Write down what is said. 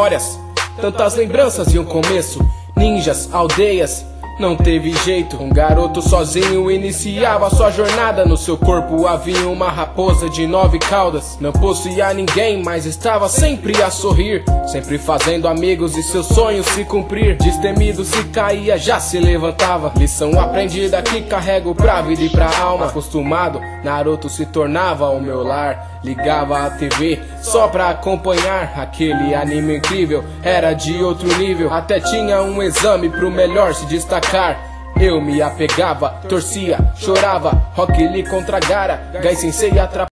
histórias, tantas lembranças e um começo. Ninjas, aldeias, não teve jeito. Um garoto sozinho iniciava sua jornada. No seu corpo havia uma raposa de 9 caudas. Não possuía ninguém, mas estava sempre a sorrir, sempre fazendo amigos e seus sonhos se cumprir. Destemido, se caía, já se levantava. Lição aprendida que carrego pra vida e pra alma. Acostumado, Naruto se tornava o meu lar. Ligava a TV só pra acompanhar aquele anime incrível. Era de outro nível, até tinha um exame pro melhor se destacar. Eu me apegava, torcia, chorava. Rock Lee contra Gaara, Gai Sensei atrapalhava.